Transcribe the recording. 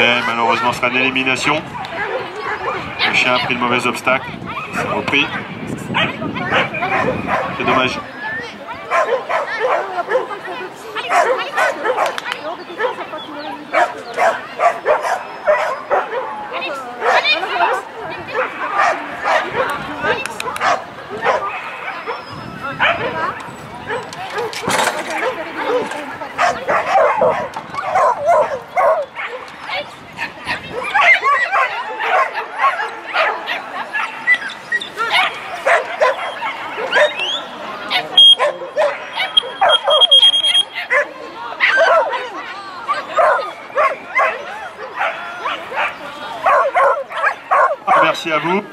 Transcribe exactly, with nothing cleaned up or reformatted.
Mais malheureusement, ce sera une élimination. Le chien a pris le mauvais obstacle. Il s'est repris. C'est dommage. Merci à vous.